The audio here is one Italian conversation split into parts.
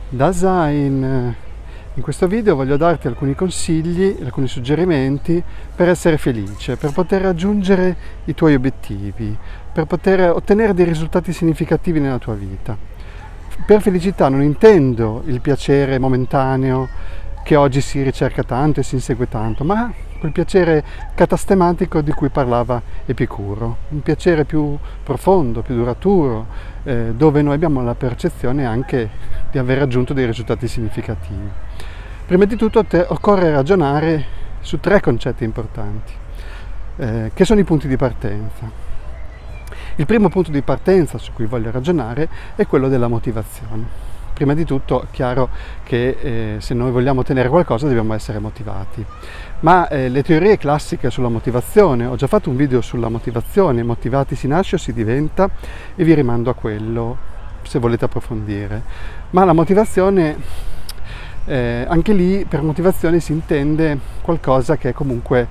Dasein. In questo video voglio darti alcuni consigli, alcuni suggerimenti per essere felice, per poter raggiungere i tuoi obiettivi, per poter ottenere dei risultati significativi nella tua vita. Per felicità non intendo il piacere momentaneo che oggi si ricerca tanto e si insegue tanto, ma quel piacere catastematico di cui parlava Epicuro, un piacere più profondo, più duraturo, dove noi abbiamo la percezione anche di aver raggiunto dei risultati significativi. Prima di tutto occorre ragionare su 3 concetti importanti, che sono i punti di partenza. Il primo punto di partenza su cui voglio ragionare è quello della motivazione. Prima di tutto è chiaro che se noi vogliamo ottenere qualcosa dobbiamo essere motivati, ma le teorie classiche sulla motivazione, ho già fatto un video sulla motivazione, motivati si nasce o si diventa, e vi rimando a quello se volete approfondire. Ma la motivazione, anche lì per motivazione si intende qualcosa che è comunque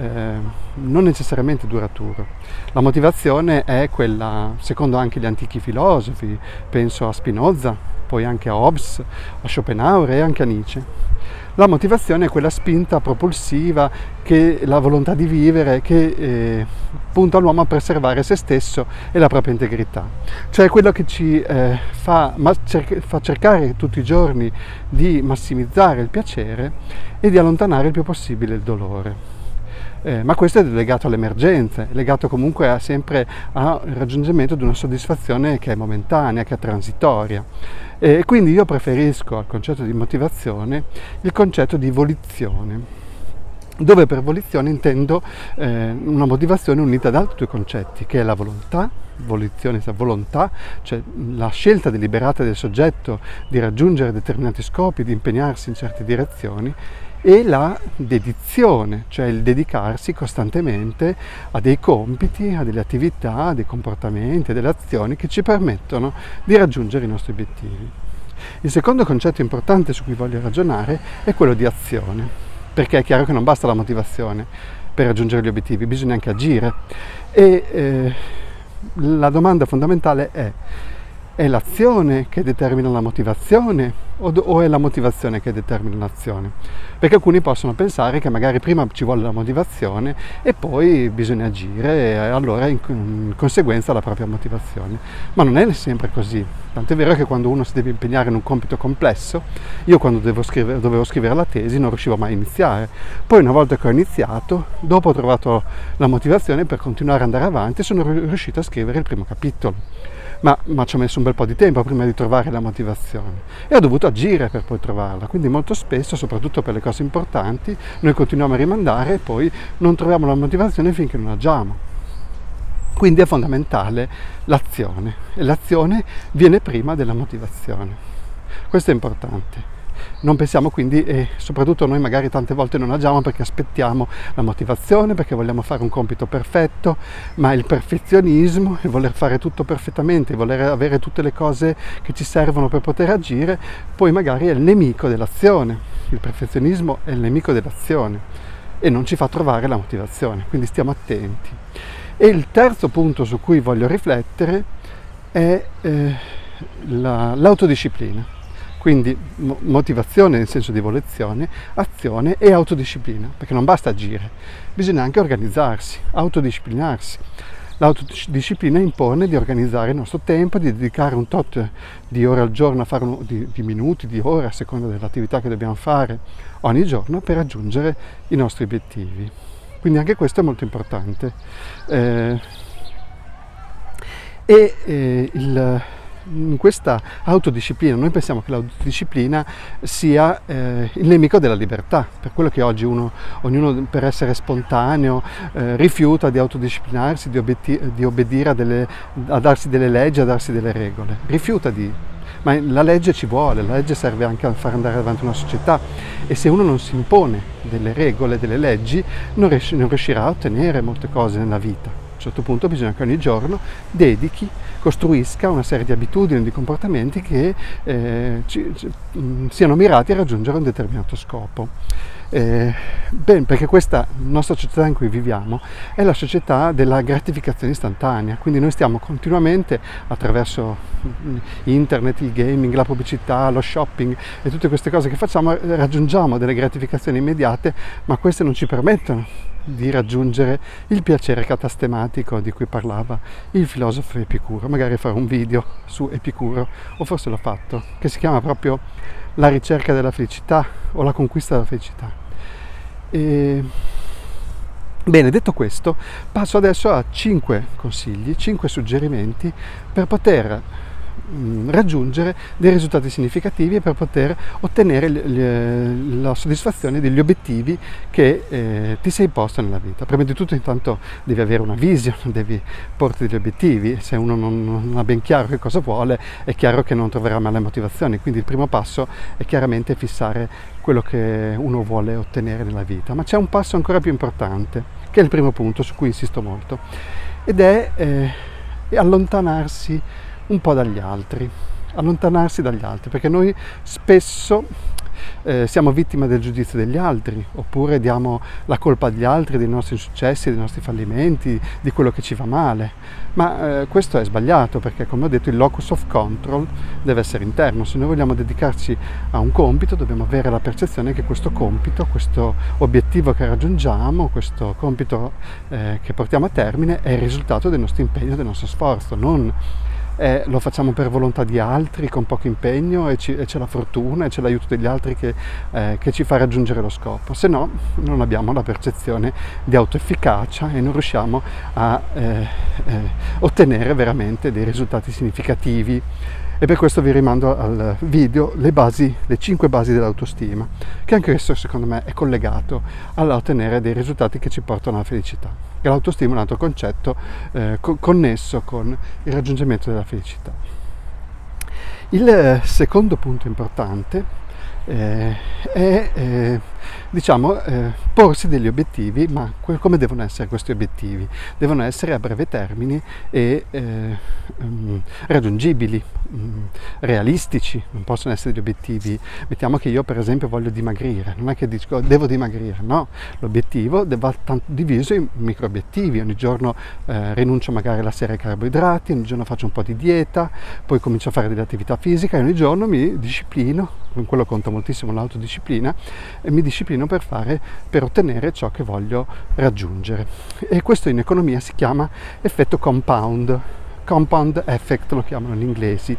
non necessariamente duraturo. La motivazione è quella, secondo anche gli antichi filosofi, penso a Spinoza, poi anche a Hobbes, a Schopenhauer e anche a Nietzsche. La motivazione è quella spinta propulsiva, che la volontà di vivere, che punta l'uomo a preservare se stesso e la propria integrità. Cioè quello che ci fa cercare tutti i giorni di massimizzare il piacere e di allontanare il più possibile il dolore. Ma questo è legato all'emergenza, è legato comunque sempre al raggiungimento di una soddisfazione che è momentanea, che è transitoria. E quindi io preferisco al concetto di motivazione il concetto di volizione, dove per volizione intendo una motivazione unita ad altri 2 concetti, che è la volontà, volizione, volontà, cioè la scelta deliberata del soggetto di raggiungere determinati scopi, di impegnarsi in certe direzioni, e la dedizione, cioè il dedicarsi costantemente a dei compiti, a delle attività, a dei comportamenti, a delle azioni che ci permettono di raggiungere i nostri obiettivi. Il secondo concetto importante su cui voglio ragionare è quello di azione, perché è chiaro che non basta la motivazione per raggiungere gli obiettivi, bisogna anche agire. E la domanda fondamentale è l'azione che determina la motivazione o è la motivazione che determina l'azione? Perché alcuni possono pensare che magari prima ci vuole la motivazione e poi bisogna agire, e allora in conseguenza la propria motivazione. Ma non è sempre così. Tant'è vero che quando uno si deve impegnare in un compito complesso, io quando dovevo scrivere la tesi non riuscivo mai a iniziare. Poi una volta che ho iniziato, dopo ho trovato la motivazione per continuare ad andare avanti e sono riuscito a scrivere il primo capitolo. Ma ci ho messo un bel po' di tempo prima di trovare la motivazione e ho dovuto agire per poi trovarla. Quindi molto spesso, soprattutto per le cose importanti, noi continuiamo a rimandare e poi non troviamo la motivazione finché non agiamo. Quindi è fondamentale l'azione, e l'azione viene prima della motivazione. Questo è importante. Non pensiamo quindi, e soprattutto noi magari tante volte non agiamo perché aspettiamo la motivazione, perché vogliamo fare un compito perfetto, ma il perfezionismo, il voler fare tutto perfettamente, il voler avere tutte le cose che ci servono per poter agire, poi magari è il nemico dell'azione. Il perfezionismo è il nemico dell'azione e non ci fa trovare la motivazione, quindi stiamo attenti. E il terzo punto su cui voglio riflettere è l'autodisciplina. Quindi motivazione nel senso di volizione, azione e autodisciplina, perché non basta agire, bisogna anche organizzarsi, autodisciplinarsi. L'autodisciplina impone di organizzare il nostro tempo, di dedicare un tot di ore al giorno a fare di minuti, di ore, a seconda dell'attività che dobbiamo fare ogni giorno per raggiungere i nostri obiettivi. Quindi anche questo è molto importante. In questa autodisciplina, noi pensiamo che l'autodisciplina sia il nemico della libertà, per quello che oggi ognuno per essere spontaneo rifiuta di autodisciplinarsi, di obbedire a darsi delle leggi, a darsi delle regole, ma la legge ci vuole, la legge serve anche a far andare avanti una società, e se uno non si impone delle regole, delle leggi, non riuscirà a ottenere molte cose nella vita. A un certo punto bisogna che ogni giorno costruisca una serie di abitudini, di comportamenti che siano mirati a raggiungere un determinato scopo. Bene, perché questa nostra società in cui viviamo è la società della gratificazione istantanea, quindi noi stiamo continuamente attraverso internet, il gaming, la pubblicità, lo shopping e tutte queste cose che facciamo, raggiungiamo delle gratificazioni immediate, ma queste non ci permettono di raggiungere il piacere catastematico di cui parlava il filosofo Epicuro. Magari farò un video su Epicuro, o forse l'ho fatto, che si chiama proprio La ricerca della felicità o la conquista della felicità. Bene, detto questo, passo adesso a 5 consigli, 5 suggerimenti per poter raggiungere dei risultati significativi e per poter ottenere la soddisfazione degli obiettivi che ti sei posto nella vita. Prima di tutto, intanto, devi avere una vision, devi porti degli obiettivi. Se uno non ha ben chiaro che cosa vuole, è chiaro che non troverà mai le motivazioni, quindi il primo passo è chiaramente fissare quello che uno vuole ottenere nella vita. Ma c'è un passo ancora più importante, che è il primo punto su cui insisto molto, ed è allontanarsi un po' dagli altri, perché noi spesso siamo vittime del giudizio degli altri, oppure diamo la colpa agli altri dei nostri insuccessi, dei nostri fallimenti, di quello che ci va male, ma questo è sbagliato, perché, come ho detto, il locus of control deve essere interno. Se noi vogliamo dedicarci a un compito, dobbiamo avere la percezione che questo compito, questo obiettivo che raggiungiamo, questo compito che portiamo a termine è il risultato del nostro impegno, del nostro sforzo, non lo facciamo per volontà di altri con poco impegno e c'è la fortuna e c'è l'aiuto degli altri che ci fa raggiungere lo scopo. Se no, non abbiamo la percezione di autoefficacia e non riusciamo a ottenere veramente dei risultati significativi. E per questo vi rimando al video le 5 basi dell'autostima, che anche questo, secondo me, è collegato all'ottenere dei risultati che ci portano alla felicità. E l'autostima è un altro concetto connesso con il raggiungimento della felicità. Il secondo punto importante è porsi degli obiettivi, ma come devono essere questi obiettivi? Devono essere a breve termine e raggiungibili, realistici, non possono essere degli obiettivi. Mettiamo che io, per esempio, voglio dimagrire, non è che dico devo dimagrire, no, l'obiettivo va diviso in micro obiettivi. Ogni giorno rinuncio magari la sera ai carboidrati, ogni giorno faccio un po' di dieta, poi comincio a fare delle attività fisiche e ogni giorno mi disciplino, con quello conta moltissimo l'autodisciplina, e mi disciplino per ottenere ciò che voglio raggiungere. E questo in economia si chiama effetto compound effect, lo chiamano gli inglesi,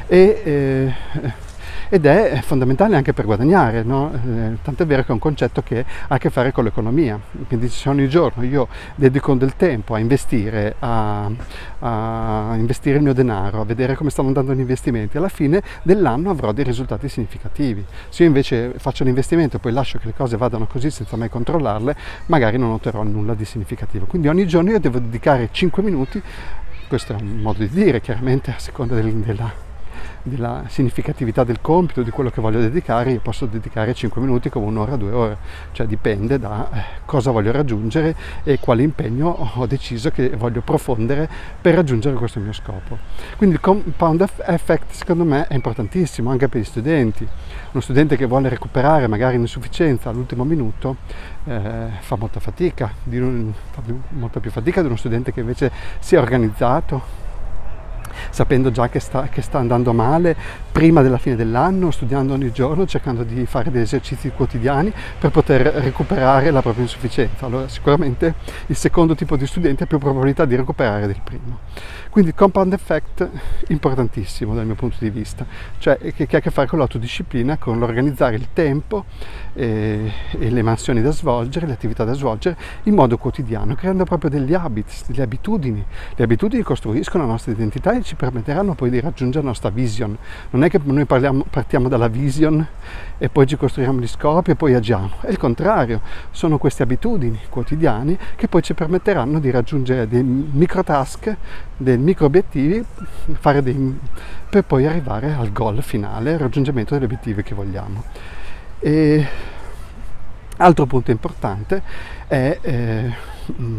ed è fondamentale anche per guadagnare, no? Tant'è vero che è un concetto che ha a che fare con l'economia. Quindi se ogni giorno io dedico del tempo a investire, a investire il mio denaro, a vedere come stanno andando gli investimenti, alla fine dell'anno avrò dei risultati significativi. Se io invece faccio l'investimento e poi lascio che le cose vadano così senza mai controllarle, magari non otterrò nulla di significativo. Quindi ogni giorno io devo dedicare 5 minuti, questo è un modo di dire, chiaramente a seconda della significatività del compito, di quello che voglio dedicare. Io posso dedicare 5 minuti come un'ora, 2 ore, cioè dipende da cosa voglio raggiungere e quale impegno ho deciso che voglio profondere per raggiungere questo mio scopo. Quindi il compound effect, secondo me, è importantissimo anche per gli studenti. Uno studente che vuole recuperare magari un'insufficienza all'ultimo minuto fa molta fatica, fa molta più fatica di uno studente che invece si è organizzato, sapendo già che sta andando male prima della fine dell'anno, studiando ogni giorno, cercando di fare degli esercizi quotidiani per poter recuperare la propria insufficienza. Allora sicuramente il secondo tipo di studente ha più probabilità di recuperare del primo. Quindi il compound effect importantissimo dal mio punto di vista, cioè che ha a che fare con l'autodisciplina, con l'organizzare il tempo e le mansioni da svolgere, le attività da svolgere in modo quotidiano, creando proprio degli habits, delle abitudini. Le abitudini costruiscono la nostra identità e ci permetteranno poi di raggiungere la nostra vision. Non è che noi partiamo dalla vision e poi ci costruiamo gli scopi e poi agiamo. È il contrario, sono queste abitudini quotidiane che poi ci permetteranno di raggiungere dei micro task, dei micro obiettivi, per poi arrivare al goal finale, al raggiungimento degli obiettivi che vogliamo. E altro punto importante è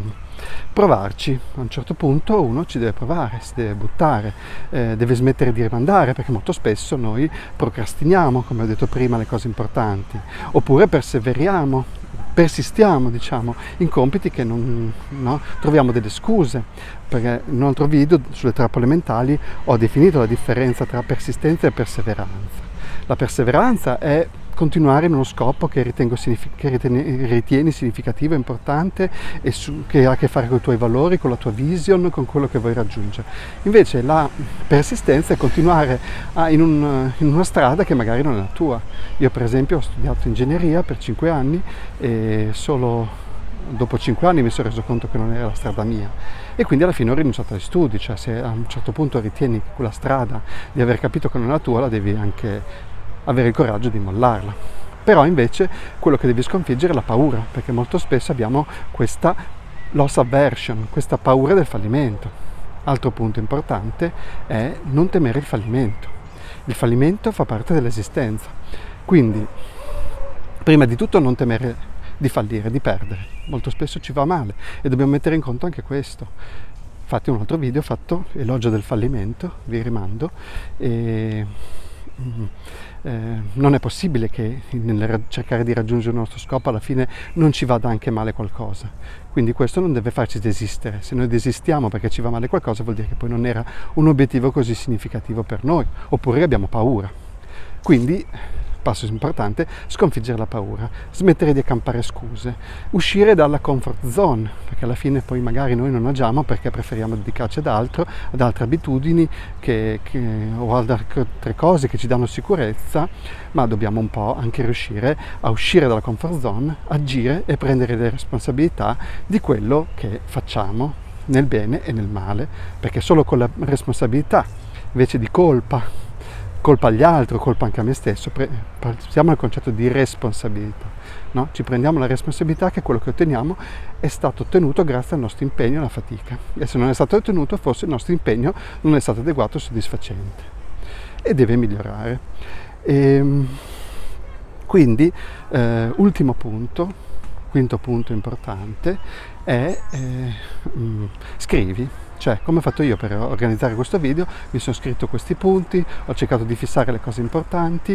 provarci. A un certo punto uno ci deve provare, si deve buttare, deve smettere di rimandare, perché molto spesso noi procrastiniamo, come ho detto prima, le cose importanti, oppure persistiamo, diciamo, in compiti che non, no? Troviamo delle scuse, perché in un altro video sulle trappole mentali ho definito la differenza tra persistenza e perseveranza. La perseveranza è continuare in uno scopo che ritieni significativo e importante e che ha a che fare con i tuoi valori, con la tua vision, con quello che vuoi raggiungere. Invece la persistenza è continuare in una strada che magari non è la tua. Io per esempio ho studiato ingegneria per 5 anni e solo dopo 5 anni mi sono reso conto che non era la strada mia e quindi alla fine ho rinunciato agli studi. Cioè, se a un certo punto ritieni che quella strada di aver capito che non è la tua, la devi anche avere il coraggio di mollarla. Però invece quello che devi sconfiggere è la paura, perché molto spesso abbiamo questa loss aversion, questa paura del fallimento. Altro punto importante è non temere il fallimento. Il fallimento fa parte dell'esistenza, quindi prima di tutto non temere di fallire, di perdere. Molto spesso ci va male e dobbiamo mettere in conto anche questo. Infatti un altro video ho fatto elogio del fallimento, vi rimando, e non è possibile che nel cercare di raggiungere il nostro scopo alla fine non ci vada anche male qualcosa. Quindi questo non deve farci desistere. Se noi desistiamo perché ci va male qualcosa, vuol dire che poi non era un obiettivo così significativo per noi, oppure abbiamo paura. Quindi passo importante, sconfiggere la paura, smettere di accampare scuse, uscire dalla comfort zone, perché alla fine poi magari noi non agiamo perché preferiamo dedicarci ad altro, ad altre abitudini o ad altre cose che ci danno sicurezza, ma dobbiamo un po' anche riuscire a uscire dalla comfort zone, agire e prendere le responsabilità di quello che facciamo nel bene e nel male, perché solo con la responsabilità, invece di colpa agli altri, colpa anche a me stesso, siamo al concetto di responsabilità, no? Ci prendiamo la responsabilità che quello che otteniamo è stato ottenuto grazie al nostro impegno e alla fatica, e se non è stato ottenuto forse il nostro impegno non è stato adeguato e soddisfacente e deve migliorare. Quindi ultimo punto, quinto punto importante è scrivi. Cioè, come ho fatto io per organizzare questo video, mi sono scritto questi punti, ho cercato di fissare le cose importanti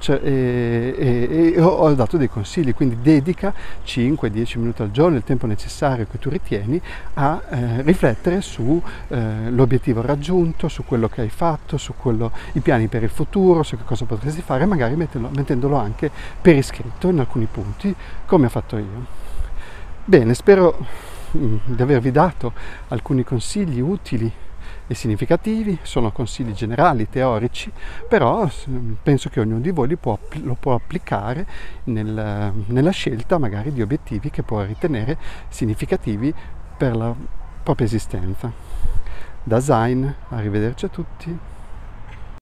e ho dato dei consigli, quindi dedica 5-10 minuti al giorno, il tempo necessario che tu ritieni, a riflettere su l'obiettivo raggiunto, su quello che hai fatto, su i piani per il futuro, su che cosa potresti fare, magari mettendolo anche per iscritto in alcuni punti, come ho fatto io. Bene, spero di avervi dato alcuni consigli utili e significativi. Sono consigli generali, teorici, però penso che ognuno di voi lo può applicare nella scelta magari di obiettivi che può ritenere significativi per la propria esistenza. Da Zain, arrivederci a tutti.